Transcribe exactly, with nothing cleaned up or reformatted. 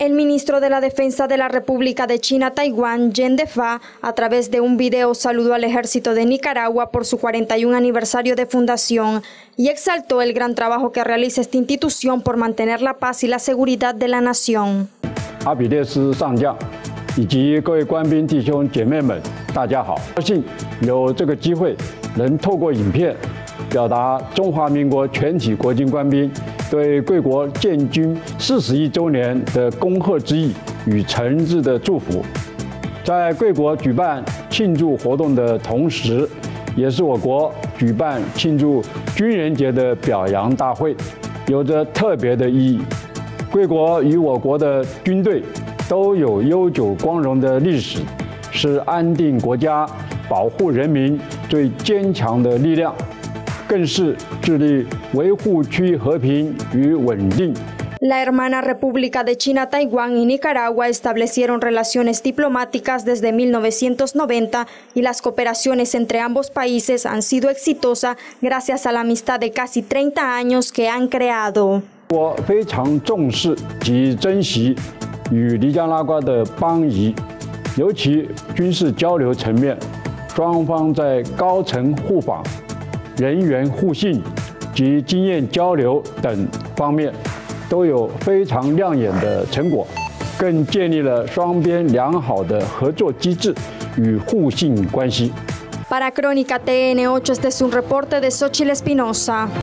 El ministro de la Defensa de la República de China, Taiwán, Yen Defa, a través de un video saludó al ejército de Nicaragua por su cuarenta y un aniversario de fundación y exaltó el gran trabajo que realiza esta institución por mantener la paz y la seguridad de la nación. 阿比列斯上将以及各位官兵弟兄姐妹们，大家好！高兴有这个机会，能透过影片表达中华民国全体国军官兵对贵国建军四十一周年的恭贺之意与诚挚的祝福。在贵国举办庆祝活动的同时，也是我国举办庆祝军人节的表扬大会，有着特别的意义。贵国与我国的军队都有悠久光荣的历史，是安定国家、保护人民最坚强的力量，更是致力维护区域和平与稳定。 La hermana República de China, Taiwán y Nicaragua establecieron relaciones diplomáticas desde mil novecientos noventa y las cooperaciones entre ambos países han sido exitosas gracias a la amistad de casi treinta años que han creado. 我非常重视及珍惜与尼加拉瓜的邦谊，尤其军事交流层面，双方在高层互访、人员互信及经验交流等方面都有非常亮眼的成果，更建立了双边良好的合作机制与互信关系。 Para Crónica T N ocho, este es un reporte de Xochitl Espinosa.